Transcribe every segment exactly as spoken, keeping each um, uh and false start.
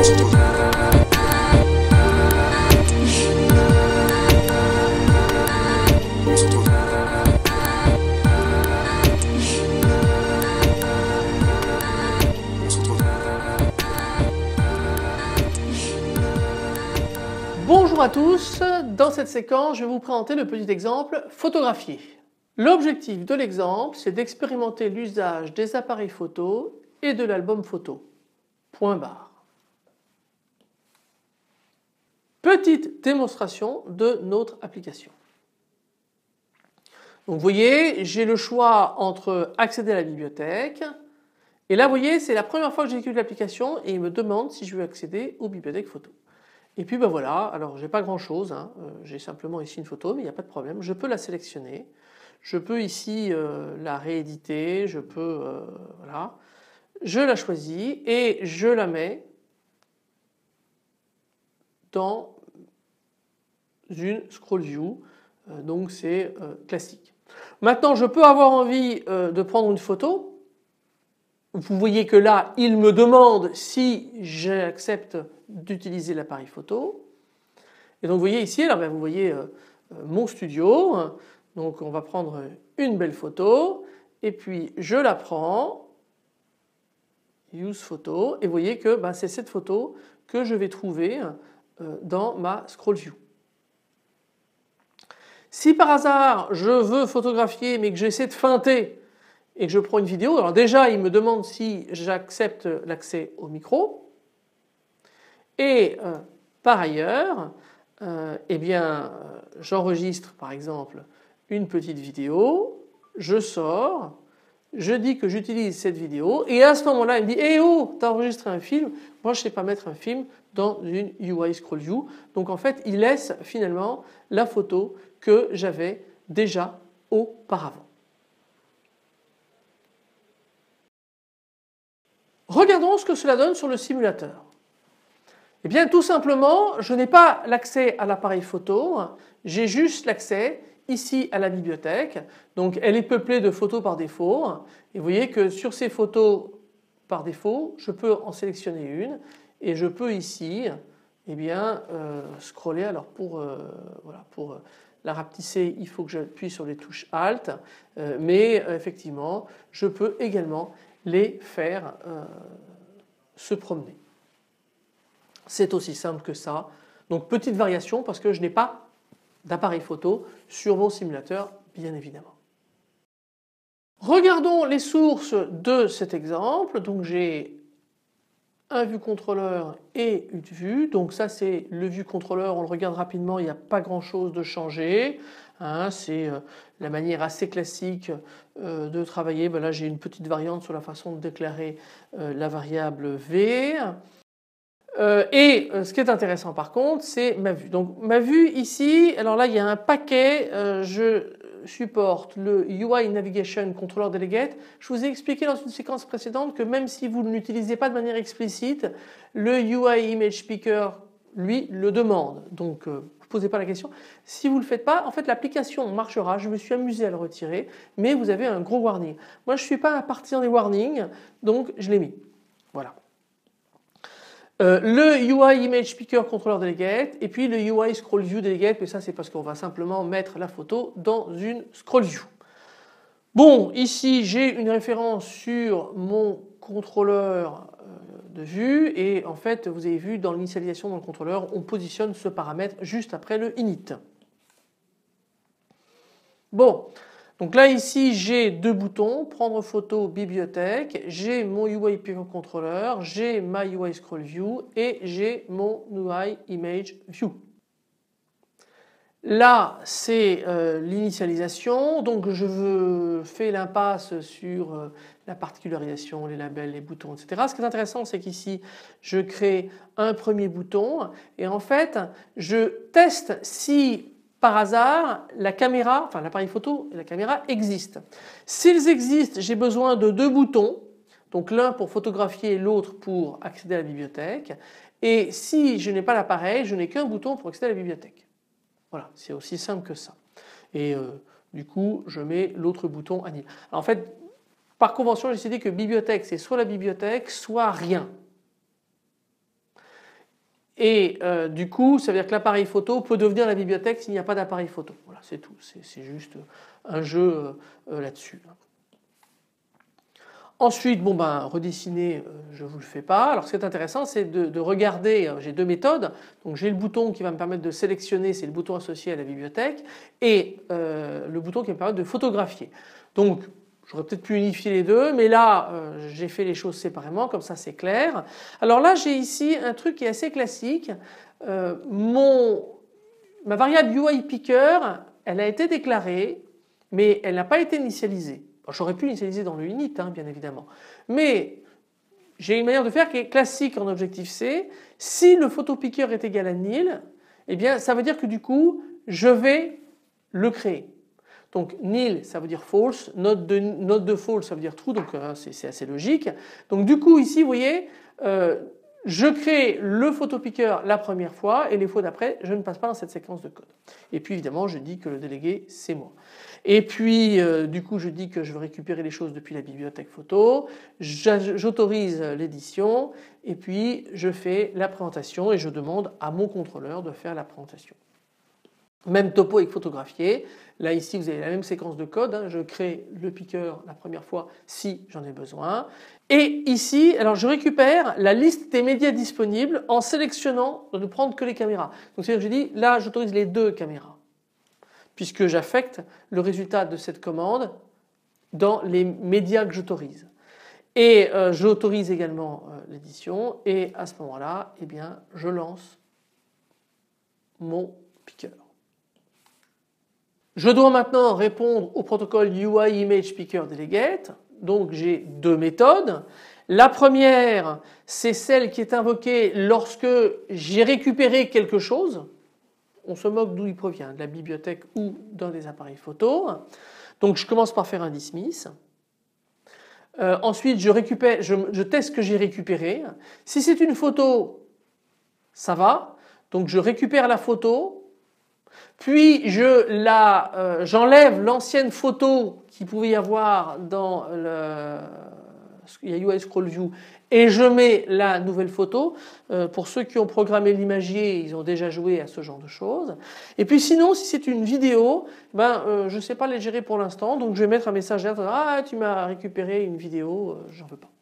Bonjour à tous, dans cette séquence je vais vous présenter le petit exemple photographié. L'objectif de l'exemple c'est d'expérimenter l'usage des appareils photo et de l'album photo. Point barre. Petite démonstration de notre application. Donc vous voyez j'ai le choix entre accéder à la bibliothèque et là vous voyez c'est la première fois que j'exécute l'application et il me demande si je veux accéder aux bibliothèques photo. Et puis ben voilà, alors j'ai pas grand chose, hein. euh, j'ai simplement ici une photo mais il n'y a pas de problème, je peux la sélectionner, je peux ici euh, la rééditer, je peux, euh, voilà, je la choisis et je la mets dans une scroll view, euh, donc c'est euh, classique. Maintenant je peux avoir envie euh, de prendre une photo. Vous voyez que là il me demande si j'accepte d'utiliser l'appareil photo. Et donc vous voyez ici, alors ben vous voyez euh, mon studio. Donc on va prendre une belle photo et puis je la prends, use photo, et vous voyez que ben, c'est cette photo que je vais trouver euh, dans ma scroll view. Si par hasard je veux photographier mais que j'essaie de feinter et que je prends une vidéo, alors déjà il me demande si j'accepte l'accès au micro et euh, par ailleurs euh, eh bien euh, j'enregistre par exemple une petite vidéo, je sors, je dis que j'utilise cette vidéo et à ce moment-là il me dit eh oh t'as enregistré un film, moi je ne sais pas mettre un film dans une U I scroll view, donc en fait il laisse finalement la photo que j'avais déjà auparavant. Regardons ce que cela donne sur le simulateur. Eh bien tout simplement je n'ai pas l'accès à l'appareil photo, j'ai juste l'accès ici à la bibliothèque, donc elle est peuplée de photos par défaut et vous voyez que sur ces photos par défaut je peux en sélectionner une et je peux ici eh bien, euh, scroller. Alors pour, euh, voilà, pour la rapetisser il faut que j'appuie sur les touches Alt euh, mais euh, effectivement je peux également les faire euh, se promener. C'est aussi simple que ça. Donc petite variation parce que je n'ai pas d'appareil photo sur mon simulateur bien évidemment. Regardons les sources de cet exemple. Donc j'ai un vue contrôleur et une vue. Donc ça c'est le vue contrôleur, on le regarde rapidement, il n'y a pas grand chose de changé. Hein, c'est euh, la manière assez classique euh, de travailler. Ben là j'ai une petite variante sur la façon de déclarer euh, la variable V. Euh, et euh, ce qui est intéressant par contre c'est ma vue. Donc ma vue ici, alors là il y a un paquet, euh, je supporte le U I Navigation Controller Delegate. Je vous ai expliqué dans une séquence précédente que même si vous ne l'utilisez pas de manière explicite, le U I Image Speaker lui le demande. Donc euh, ne posez pas la question. Si vous ne le faites pas, en fait l'application marchera. Je me suis amusé à le retirer, mais vous avez un gros warning. Moi je ne suis pas un partisan des warnings, donc je l'ai mis. Voilà. Euh, le U I Image Speaker Controller Delegate et puis le U I Scroll View Delegate, mais ça c'est parce qu'on va simplement mettre la photo dans une scroll view. Bon, ici j'ai une référence sur mon contrôleur de vue et en fait vous avez vu dans l'initialisation dans le contrôleur on positionne ce paramètre juste après le init. Bon. Donc là ici j'ai deux boutons, prendre photo, bibliothèque, j'ai mon U I Speaker Controller, j'ai ma U I Scroll View et j'ai mon U I Image View. Là c'est euh, l'initialisation, donc je veux faire l'impasse sur euh, la particularisation, les labels, les boutons, et cetera. Ce qui est intéressant c'est qu'ici je crée un premier bouton et en fait je teste si par hasard la caméra, enfin l'appareil photo et la caméra existent. S'ils existent, j'ai besoin de deux boutons, donc l'un pour photographier et l'autre pour accéder à la bibliothèque. Et si je n'ai pas l'appareil, je n'ai qu'un bouton pour accéder à la bibliothèque. Voilà, c'est aussi simple que ça. Et euh, du coup, je mets l'autre bouton à nil. En fait, par convention, j'ai décidé que bibliothèque, c'est soit la bibliothèque, soit rien. Et euh, du coup ça veut dire que l'appareil photo peut devenir la bibliothèque s'il n'y a pas d'appareil photo. Voilà, c'est tout, c'est juste un jeu euh, là-dessus. Ensuite, bon ben, redessiner, euh, je ne vous le fais pas. Alors ce qui est intéressant, c'est de, de regarder, euh, j'ai deux méthodes. Donc j'ai le bouton qui va me permettre de sélectionner, c'est le bouton associé à la bibliothèque, et euh, le bouton qui va me permettre de photographier. Donc j'aurais peut-être pu unifier les deux, mais là euh, j'ai fait les choses séparément, comme ça c'est clair. Alors là j'ai ici un truc qui est assez classique. Euh, mon, ma variable U I Picker, elle a été déclarée, mais elle n'a pas été initialisée. J'aurais pu l'initialiser dans le init, hein, bien évidemment. Mais j'ai une manière de faire qui est classique en Objective-C. Si le photopicker est égal à nil, eh bien ça veut dire que du coup je vais le créer. Donc nil ça veut dire false, note de, note de false ça veut dire true, donc euh, c'est assez logique. Donc du coup ici vous voyez, euh, je crée le photopicker la première fois et les fois d'après je ne passe pas dans cette séquence de code. Et puis évidemment je dis que le délégué c'est moi. Et puis euh, du coup je dis que je veux récupérer les choses depuis la bibliothèque photo, j'autorise l'édition et puis je fais la présentation et je demande à mon contrôleur de faire la présentation. Même topo avec photographié. Là ici vous avez la même séquence de code, hein. Je crée le picker la première fois si j'en ai besoin. Et ici alors je récupère la liste des médias disponibles en sélectionnant de ne prendre que les caméras. Donc c'est-à-dire que je dis là j'autorise les deux caméras puisque j'affecte le résultat de cette commande dans les médias que j'autorise. Et euh, j'autorise également euh, l'édition et à ce moment-là eh bien je lance mon picker. Je dois maintenant répondre au protocole U I Image Picker Delegate. Donc j'ai deux méthodes. La première, c'est celle qui est invoquée lorsque j'ai récupéré quelque chose. On se moque d'où il provient, de la bibliothèque ou d'un des appareils photo. Donc je commence par faire un dismiss. Euh, ensuite je récupère, je, je teste ce que j'ai récupéré. Si c'est une photo, ça va. Donc je récupère la photo. Puis je la, euh, j'enlève l'ancienne photo qu'il pouvait y avoir dans le, il y a U I Scroll View et je mets la nouvelle photo. Euh, pour ceux qui ont programmé l'imagier, ils ont déjà joué à ce genre de choses. Et puis sinon, si c'est une vidéo, ben euh, je ne sais pas les gérer pour l'instant, donc je vais mettre un message là, ah tu m'as récupéré une vidéo, euh, j'en veux pas.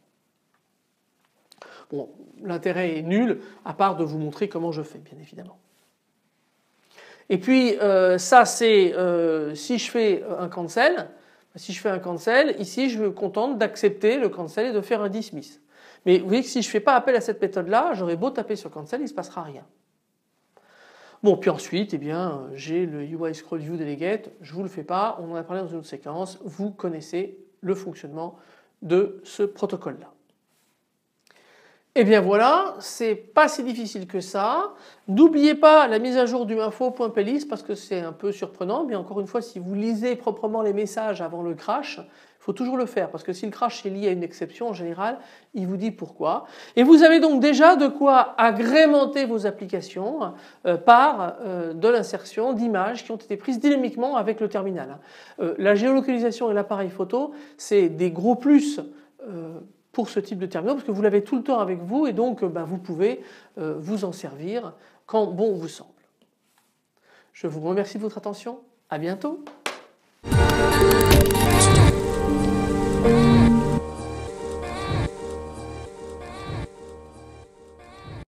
Bon, l'intérêt est nul à part de vous montrer comment je fais, bien évidemment. Et puis euh, ça c'est euh, si je fais un cancel, si je fais un cancel, ici je me contente d'accepter le cancel et de faire un dismiss. Mais vous voyez que si je ne fais pas appel à cette méthode là, j'aurais beau taper sur cancel, il ne se passera rien. Bon puis ensuite eh bien j'ai le U I Scroll View Delegate, je ne vous le fais pas, on en a parlé dans une autre séquence, vous connaissez le fonctionnement de ce protocole là. Et bien voilà, c'est pas si difficile que ça. N'oubliez pas la mise à jour du info.plist parce que c'est un peu surprenant, mais encore une fois si vous lisez proprement les messages avant le crash, il faut toujours le faire parce que si le crash est lié à une exception en général, il vous dit pourquoi. Et vous avez donc déjà de quoi agrémenter vos applications euh, par euh, de l'insertion d'images qui ont été prises dynamiquement avec le terminal. Euh, la géolocalisation et l'appareil photo, c'est des gros plus euh, pour ce type de terminaux parce que vous l'avez tout le temps avec vous et donc ben, vous pouvez euh, vous en servir quand bon vous semble. Je vous remercie de votre attention. À bientôt.